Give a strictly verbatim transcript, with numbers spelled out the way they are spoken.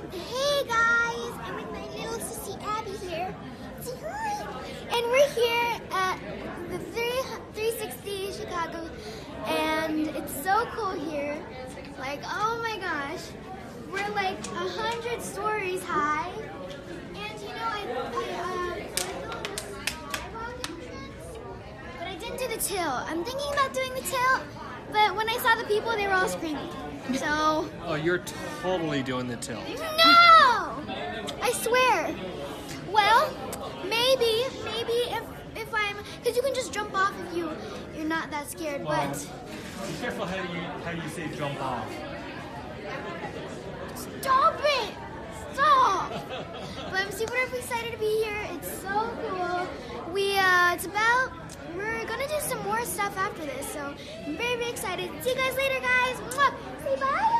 Hey guys, I'm with my little sissy Abby here. Say hi. And we're here at the three sixty Chicago, and it's so cool here. Like, oh my gosh, we're like a hundred stories high. And you know, I, I, uh, but I didn't do the till. I'm thinking about doing the till, but when I saw the people, they were all screaming. So. Oh, you're totally doing the till. No! I swear. Well, maybe, maybe if if I'm, because you can just jump off if you you're not that scared. Well, but be careful how you how you say jump off. Stop it! Stop! But I'm super excited to be here. It's so cool. We uh, it's about. We're gonna do some more stuff after this, so I'm very, very excited. See you guys later, guys. Mwah. Say bye.